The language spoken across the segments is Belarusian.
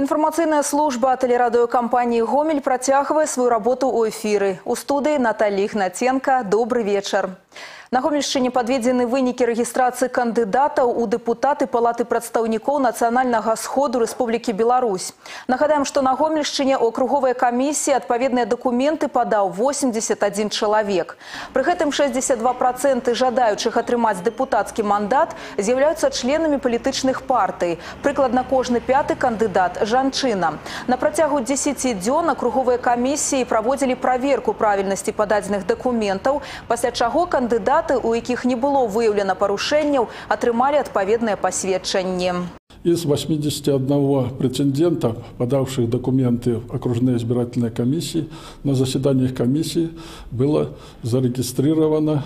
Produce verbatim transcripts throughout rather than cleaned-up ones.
Информационная служба телерадиокомпании «Гомель» протягивает свою работу у эфиры. У студии Наталья Игнатенко. Добрый вечер. На Гомельшчыне подведены вынікі регистрации кандидатов у депутаты Палаты представников Национального сходу Республики Беларусь. Нагадаем, что на Гомельшчыне округовой комиссии отповедные документы подал восемьдесят один человек. При этом шестьдесят два процента жадающих отрымать депутатский мандат являются членами политичных партий. Прикладно каждый пятый кандидат – жанчина. На протягу десяти дён округовые комиссии проводили проверку правильности подаденных документов, после чего кандидаты, у якіх не было выявлено порушений, отрымали отповедное посвящение. Из восьмидесяти одного претендентов, подавших документы в окружные избирательные комиссии, на заседаниях комиссии было зарегистрировано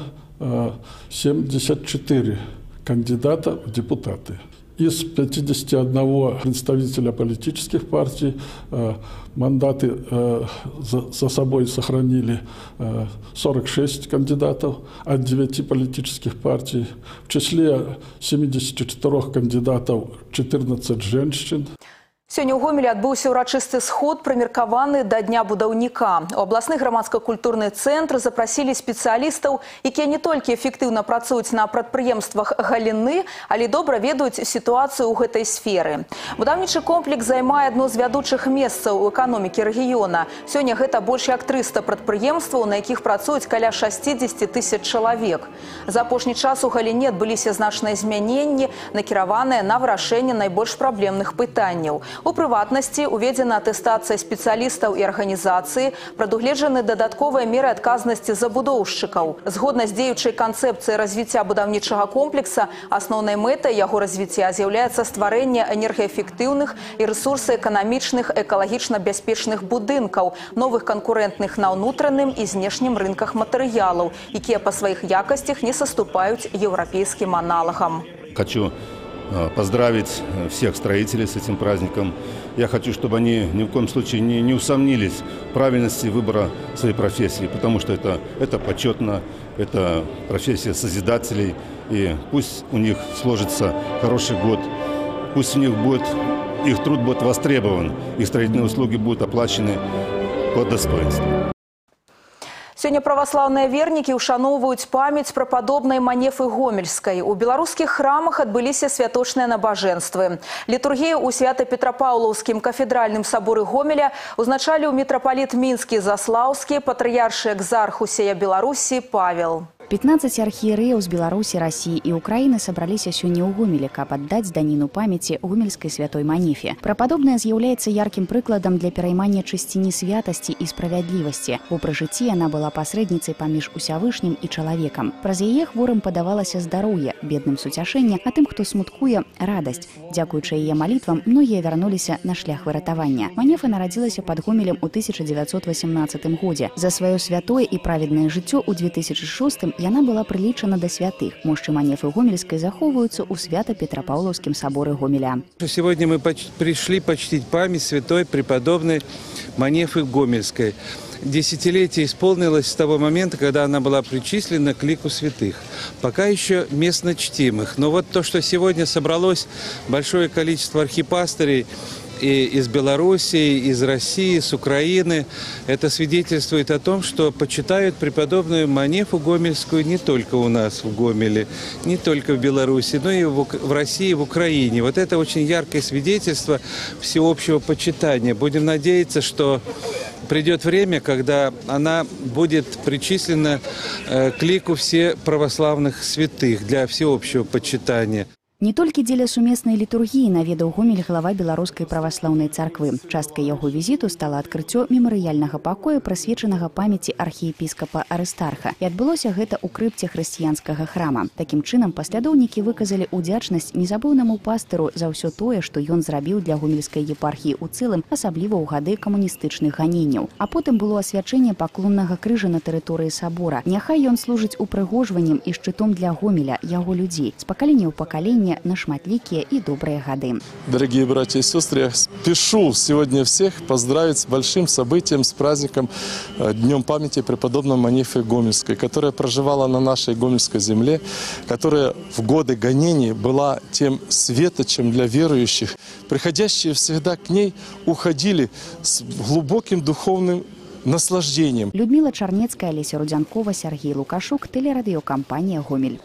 семьдесят четыре кандидата в депутаты. Из пятидесяти одного представителя политических партий э, мандаты э, за, за собой сохранили э, сорок шесть кандидатов от девяти политических партий. В числе семидесяти четырёх кандидатов четырнадцать женщин. Сёння ў Гомелі адбыўся ўрачысты сход, прымеркаваны да дня будаўніка. У абласны грамадска-культурны цэнтр запрасілі спецыялістаў, якія не толькі эфектыўна працуюць на прадпрыемствах галіны, але добра ведаюць сітуацыю ў гэтай сферы. Будаўнічы комплекс займае адно з вядучых месцаў у эканомікі рэгіёна. Сёння гэта больш як трыста прадпрыемстваў, на якіх працуюць каля шасцідзесяці тысяч чалавек. За апошні час у галіне адбыліся значныя змяненні, накіраваныя на вырашэнне найбольш праблемных пытанняў. У прыватнасці уведзена атэстацыя спецыялістаў і арганізацыі, прадугледжаны дадатковыя меры адказнасці забудоўшчыкаў. Згодна з дзеючай канцэпцыяй развіцця будаўнічага комплекса, асноўнай мэтай яго развіцця з'яўляецца стварэнне энергаэфектыўных і рэсурсаэканамічных экалагічна бяспечных будынкаў, новых канкурэнтных на ўнутраным і знешнім рынках матэрыялаў, якія па сваіх якасцях не саступаюць еўрапейскім аналагам. Хочу поздравить всех строителей с этим праздником. Я хочу, чтобы они ни в коем случае не, не усомнились в правильности выбора своей профессии, потому что это, это почетно, это профессия созидателей. И пусть у них сложится хороший год, пусть у них будет, их труд будет востребован, их строительные услуги будут оплачены по достоинству. Сёння праваслаўныя вернікі ушаноўваюць памяць пра падобнай Манефы Гомельскай. У беларускіх храмах адбыліся святочныя набажэнствы. Літургію ў Свята-Петрапаўлаўскім кафедральным саборы Гомеля узначаліў мітрапаліт мінскі Заслаўскі, патрыяршы экзарх усея Беларусі Павел. пятнадцать архиереев с Беларуси, России и Украины собрались сегодня у Гомеля, каб отдать данину памяти Гомельской святой Манефе. Прападобная является ярким прикладом для пераймания чысціні святости и справедливости. У прожитии она была посредницей помеж усявышним и человеком. Праз яе хворым подавалася здоровье, бедным суцяшэнне, а тым, кто смуткуе, радость. Дзякуючы яе молитвам, многие вернулись на шлях выратавання. Манефа народилась под Гомелем у тысяча девятьсот восемнадцатым году. За свое святое и праведное жыццё у две тысячи шостым яна была прылічана да святых. Мошчы Манефы Гомельской захоўваюцца ў Свято-Петрапаўлаўскім соборе Гомеля. Сегодня мы пришли почтить память святой преподобной Манефы Гомельской. Десятилетие исполнилось с того момента, когда она была причислена к лику святых. Пока еще местно чтимых. Но вот то, что сегодня собралось большое количество архипастырей и из Белоруссии, из России, с Украины, это свидетельствует о том, что почитают преподобную Манефу Гомельскую не только у нас в Гомеле, не только в Беларуси, но и в России, в Украине. Вот это очень яркое свидетельство всеобщего почитания. Будем надеяться, что придет время, когда она будет причислена к лику всех православных святых для всеобщего почитания. Не толькі дзеля сумеснай літургіі наведаў Гомель глава беларускай праваслаўнай царквы. Часткай яго візіту стала адкрыццё мемарыяльнага пакоя, прысвечанага памяці архіепіскапа Арыстарха. І адбылося гэта ў крыпце хрысціянскага храма. Такім чынам паслядоўнікі выказалі ўдзячнасць незабыўнаму пастыру за ўсё тое, што ён зрабіў для гомельскай епархіі ў цэлым, асабліва ў гады камуністычных ганенняў. А потым было асвячэнне паклоннага крыжа на тэрыторыі сабора. Няхай ён служыць упрыгожваннем і шчытом для Гомеля, яго людзей. З пакалення ў пакаленне выхавання на шматлікія і добрыя гады. Дорогие братья и сестры, я спешу сегодня всех поздравить с большим событием, с праздником, Днем памяти преподобной Манефы Гомельской, которая проживала на нашей гомельской земле, которая в годы гонений была тем светочем для верующих. Приходящие всегда к ней уходили с глубоким духовным наслаждением. Людмила Чарнецкая, Олеся Рудзянкова, Сергей Лукашук, телерадиокомпания «Гомель».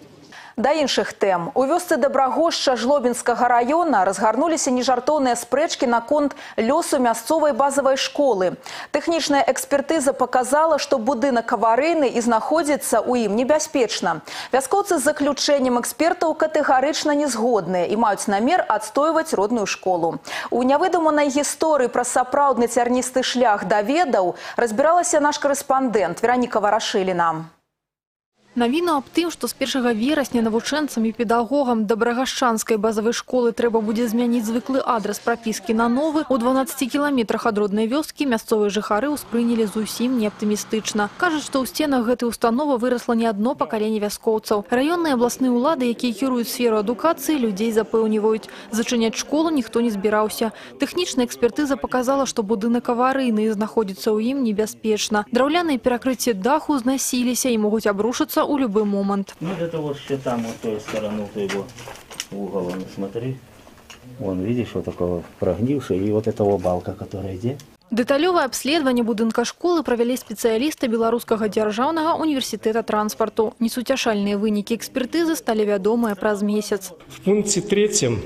Да іншых тэм. У вёсцы Дабрагошча Жлобінскага района разгарнуліся нежартоўныя спрэчкі наконт лёсу мясцовай базавай школы. Тэхнічная экспертыза показала, што будынак аварыйны і знаходзіцца ў ім небяспечна. Вяскоўцы з заключэннем экспертаў катэгарычна не згодныя і маюць намер адстойваць родную школу. У нявыдуманай гісторыі пра сапраўдны цярністы шлях да ведаў разбіралася наш корэспандэнт Вераніка Варашыліна. Навіну аб тым, што з першага верасня навучэнцам і педагогам Дабрагашчанскай базавай школы трэба будзе змяніць звыклы адрас прапіскі на новы, у дванаццаці кіламетрах ад роднай вёскі мясцовыя жыхары ўспрынялі зусім неаптымістычна. Кажуць, што ў сценах гэтай установы вырасла не адно пакаленне вяскоўцаў. Раённыя абласныя ўлады, якія кіруюць сферу адукацыі, людзей запэўніваюць. Зачыняць школу ніхто не збіраўся. Тэхнічная экспертыза показала, што будынак аварыйны і знаходзіцца ў ім небяспечна. Драўляныя перакрыцці даху знасіліся і могуць абрушыцца у любой момент. Ну, это вот что там, вот той стороны, то его угол, вон, смотри. Вон, видишь, вот такого прогнившего, и вот этого балка, которая идет. Дэталёвае абследаванне будынка школы правялі спецыялісты Беларускага дзяржаўнага універсітэта транспарту. Несуцяшальныя вынікі экспертызы сталі вядомыя праз месяц. В пункте третьем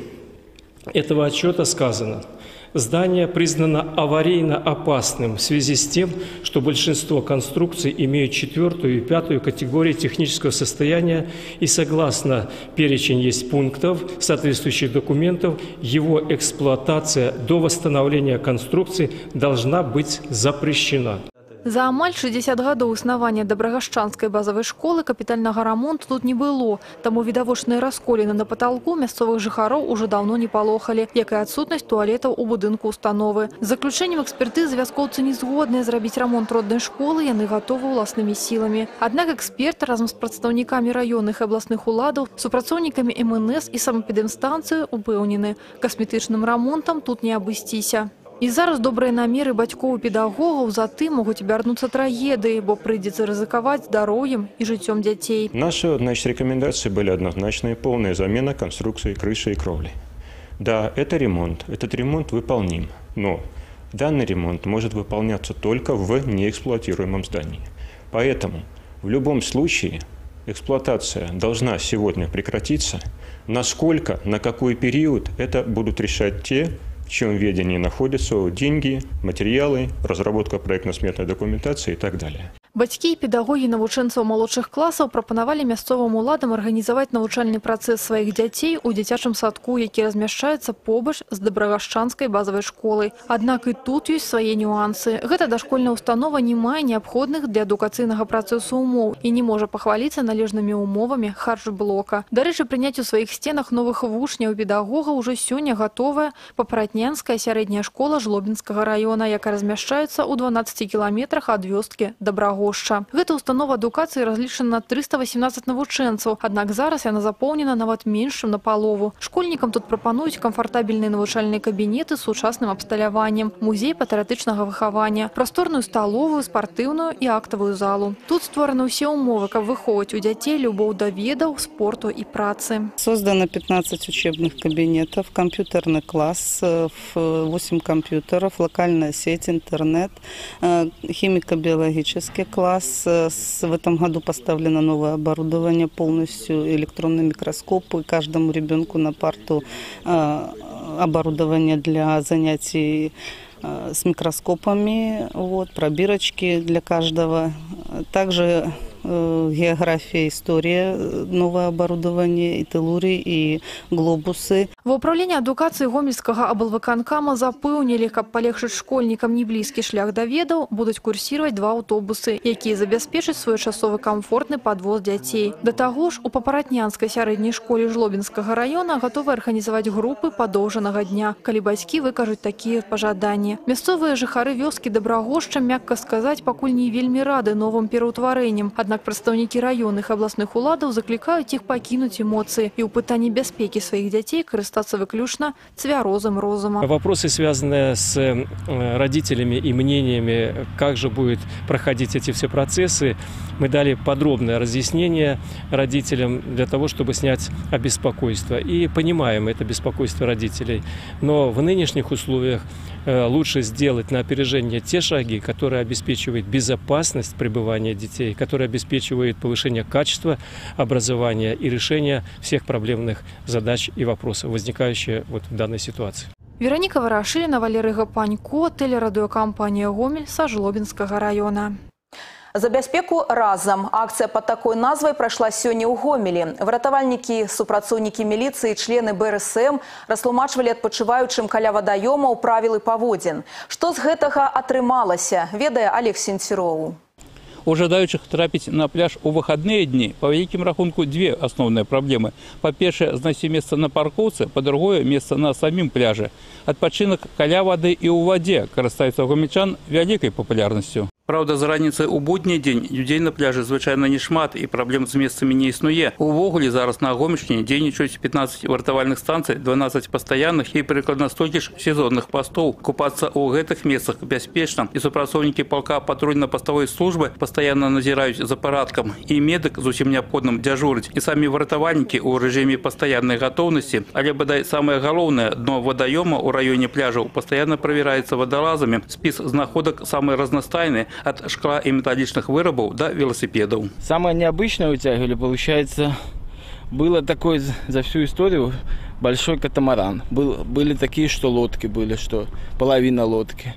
этого отчета сказано: здание признано аварийно опасным в связи с тем, что большинство конструкций имеют четвертую и пятую категории технического состояния, и согласно перечень есть пунктов соответствующих документов, его эксплуатация до восстановления конструкции должна быть запрещена. За амаль шэсцьдзесят гадоў існавання Дабрагашчанскай базавай школы капітальнага рамонту тут не было. Таму відавочныя расколіны на паталку мясцовых жыхароў уже давно не палохалі, як і адсутнасць туалетаў у будынку установы. З заключэннем экспертызы вяскоўцы не згодныя зрабіць рамонт роднай школы, яны гатовы ўласнымі сіламі. Аднак эксперты разам з прадстаўнікамі раённых і абласных уладаў, супрацоўнікамі эм эн эс і самапедэмстанцыі упэўнены, касметычным рамонтам тут не абысціся. І зараз добрыя намеры бацькоў і педагогаў затым могуць абярнуцца трагедыяй, бо прыйдзецца рызыкаваць здароўем і жыццём дзяцей. Наши, значит, рекомендации были однозначные: полная замена конструкции крыши и кровли. Да, это ремонт, этот ремонт выполним, но данный ремонт может выполняться только в неэксплуатируемом здании. Поэтому в любом случае эксплуатация должна сегодня прекратиться. Насколько, на какой период, это будут решать те, в чьем ведении находятся деньги, материалы, разработка проектно-сметной документации и так далее. Бацькі і педагогі навучэнцаў малодшых класаў прапанавалі мясцовым уладам арганізаваць навучальны працэс сваіх дзяцей у дзіцячым садку, які размяшчаецца побач з Дабрагашчанскай базавай школай. Аднак і тут ёсць свае нюансы. Гэта дашкольная установа не мае неабходных для адукацыйнага працэсу умоў і не можа пахваліцца належнымі умовамі харчблока. Дарэчы, прыняць у сваіх сценах новых вучняў і педагогаў уже сёння гатовая Папаратнянская сярэдняя школа Жлобінскага раёна, якая размяшчаецца ў дванаццаці кіламетрах ад вёскі Дабрагошча. Гэта установа адукацыі разлічана на трыста васемнаццаць навучэнцаў, аднак зараз яна запоўнена нават менш, чым напалову. Школьнікам тут прапануюць камфартабельныя навучальныя кабінеты з сучасным абсталяваннем, музей патрыятычнага выхавання, прасторную сталовую, спартыўную і актавую залу. Тут створаны ўсе умовы, каб выхоўваць у дзяцей любоў да ведаў, спорту і працы. Создано пятнадцать учебных кабинетов, компьютерный класс, восемь компьютеров, локальная сеть, интернет, химико-биологический класс. В этом году поставлено новое оборудование, полностью электронный микроскоп, и каждому ребенку на парту оборудование для занятий с микроскопами, вот, пробирочки для каждого. Также география, история, новое оборудование, и телуры, и глобусы. В управлении адукации Гомельского облвыканкама запэўнілі, каб палегчыць школьникам неблізкі шлях да ведаў, будуць курсировать два аўтобусы, якія забяспечаць своечасовы комфортны подвоз дзяцей. Да таго ж, у Папаратнянскай сярэдняй школе Жлобінскага района гатовы арганізаваць групы падоўжанага дня, калі бацькі выкажуць такія пажаданні. Мясцовыя жыхары вёскі Дабрагошча, мякка сказаць, пакуль не вельмі рады новым пераўтварэнням. Аднак Аднак прадстаўнікі раённых абласных уладаў заклікаюць іх пакінуць эмоцыі і ў пытанні бяспекі сваіх дзяцей карыстацца выключна цвярозым розумам. Вопросы, связанные с родителями и мнениями, как же будет проходить эти все процессы, мы дали подробное разъяснение родителям для того, чтобы снять обеспокойство. И понимаем это беспокойство родителей. Но в нынешних условиях лучше сделать на опережение те шаги, которые обеспечивают безопасность пребывания детей, которые обеспечивают повышение качества образования и решение всех проблемных задач и вопросов, возникающих вот в данной ситуации. Вероніка Варашыліна, Валерый Гапанько, телерадиокомпания «Гомель» са Жлобинского района. За бяспеку разам. Акцыя под такой назвай прайшла сёння ў Гомелі. Выратавальнікі, супрацоўнікі міліцыі, члены бэ эр эс эм растлумачвалі адпачываючым каля вадаёмаў правілы паводзін. Што з гэтага атрымалася, ведае Олег Сенцюроў. У жадаючых трапіць на пляж у выходные дні по великим рахунку две основные проблемы. По-першае, знайсці месца на паркоўцы, по-другое, месца на самім пляже. Адпачынак каля вады і ў вадзе карыстаецца гомельчан вялікай папулярнасцю. Правда, з раніцы ў будні дзень людзей на пляжы звычайна не шмат і праблем з месцамі не існуе. Увогуле зараз на Гомельшчыне дзейнічаюць пятнадцать вартавальных станцый, дванадцать пастаянных і прыкладна столькі ж сезонных пастоў. Купацца ў гэтых месцах бяспечна, і супрацоўнікі палка патрульна-паставой службы пастаянна назіраюць за парадкам, і медык з усім неабходным дзяжурыць, і самі выратавальнікі ў рэжыме пастаяннай гатоўнасці. Але бадай самае галоўнае, дно вадаёма ў раёне пляжаў пастаянна правяраецца вадаразамі. Спіс знаходак самы разнастайны, от шкла и металлических вырабов до велосипедов. Самое необычное утягивали, получается, было такое за всю историю большой катамаран. Был, были такие, что лодки были, что половина лодки.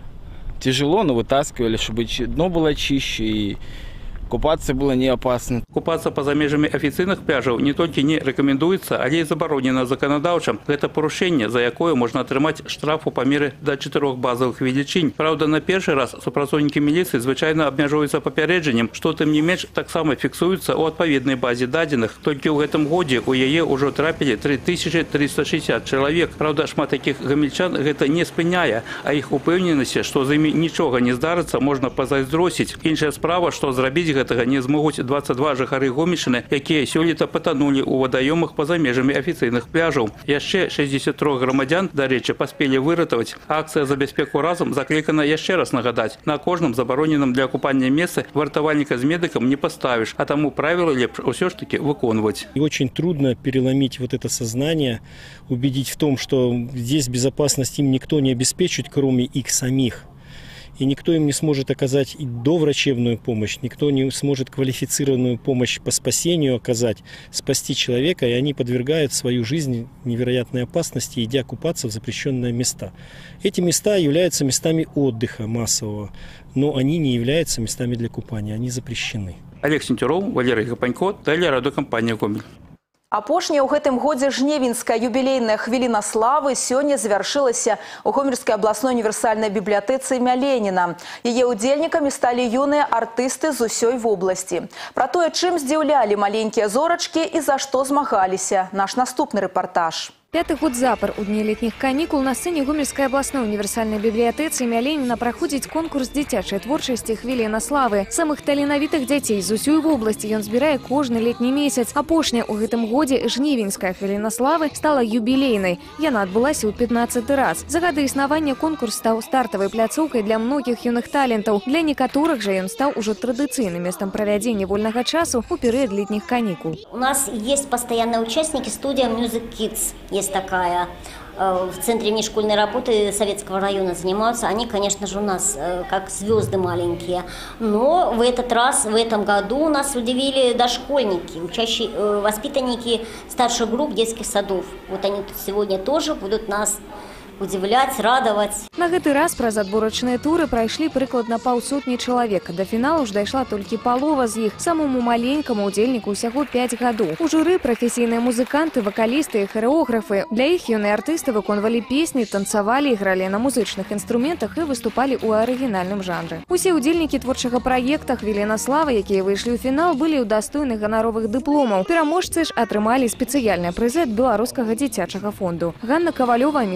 Тяжело, но вытаскивали, чтобы дно было чище и купаться было не опасно. Купаться поза межамі афіцыйных пляжаў не толькі не рэкамендуецца, але і забаронена заканадаўча. Гэта парушэнне, за якое можна атрымаць штраф у памеры да чатырох базовых велічынь. Правда, на першы раз супрацоўнікі міліцыі звычайна абмяжоўваюцца папярэджаннем, што тым не менш таксама фіксуецца ў адпаведнай базе дадзеных. Толькі ў гэтым годзе у яе ўжо трапілі тры тысячы трыста шэсцьдзесят чалавек. Правда, шмат такіх гамельчан гэта не спыняе, а іх упэўненасці, што з імі нічога не здарыцца, можна пазайздросіць. Іншая справа, што зрабіць гэтага не змогуць двадцать два жыхары Гомельшчыны, якія сёлета патанулі ў вадаёмах па-за межамі афіцыйных пляжаў. Яшчэ шэсцьдзесят три грамадзян, дарэчы, паспелі выратаваць. Акцыя за бяспеку разам заклікана яшчэ раз нагадаць. На кожным забароненым для купання месцы вартавальніка з медыкам не паставіш, а таму правілы лепш усё ж таки выконваць. И очень трудно переломить вот это сознание, убедить в том, что здесь безопасность им никто не обеспечит, кроме их самих. И никто им не сможет оказать и доврачебную помощь, никто не сможет квалифицированную помощь по спасению оказать, спасти человека, и они подвергают свою жизнь невероятной опасности, идя купаться в запрещенные места. Эти места являются местами отдыха массового, но они не являются местами для купания, они запрещены. Олег Сенцюроў, Валерий Гапанько, телерадиокомпания «Гомель». Апошняя ў гэтым годзе жневеньская юбілейная хвіліна славы сёння завяршылася ў Гомельскай абласной універсальнай бібліятэцы імя Леніна. Яе ўдзельнікамі сталі юныя артысты з усёй вобласці. Пра тое, чым здзіўлялі маленькія зорачкі і за што змагаліся, наш наступны рэпартаж. Пятый год запар у дні летних каникул на сцене Гомельской областной универсальной библиотецы імя Ленина проходит конкурс дзіцячай творчасці «Хвіліна славы». Самых таленавітых дзяцей з усёй вобласці ён збірае кожны летні месяц. Апошняя ў гэтым годзе жнівеньская «Хвіліна славы» стала юбілейнай. Яна адбылася ў пятнадцаты раз. За гады існавання конкурс стаў стартавай пляцоўкай для многіх юных талентаў. Для некаторых жа ён стаў ужо традыцыйным местом правядзення вольнага часу ў перыяд летних каникул. У нас есть постоянные участники, студия Music Kids. Есть такая, в Центре внешкольной работы Советского района занимаются. Они, конечно же, у нас как звезды маленькие. Но в этот раз, в этом году у нас удивили дошкольники, учащие, воспитанники старших групп детских садов. Вот они тут сегодня тоже будут нас удивлять, радовать. На гэты раз праз адборачныя туры прайшлі прыкладна паўсотні чалавек. Да фіналу ж дайшла толькі палова з іх. Самому маленькаму удзельніку ўсяго пять гадоў. У журы прафесійныя музыканты, вакалісты і харэографы. Для іх юныя артысты выконвалі песні, танцавалі, ігралі на музычных інструментах і выступалі ў арыгінальным жанры. Усе удзельнікі творчага праекта «Хвіліна славы», якія выйшлі ў фінал, былі ўдастойны ганаровых дыпломаў. Пераможцы ж атрымалі спецыяльныя прызы ад беларускага дзіцячага фонду. Ганна Кавалёва, Михаил Рабко,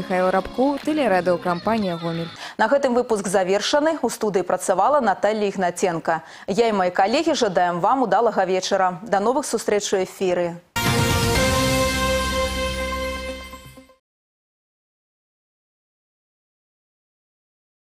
гурткоў тэлерадыёкампанія «Гомель». На гэтым выпуск завершаны. У студыі працавала Наталья Ігнаценка. Я і мои калегі жадаем вам удалага вечара. До новых сустрэч у эфіры.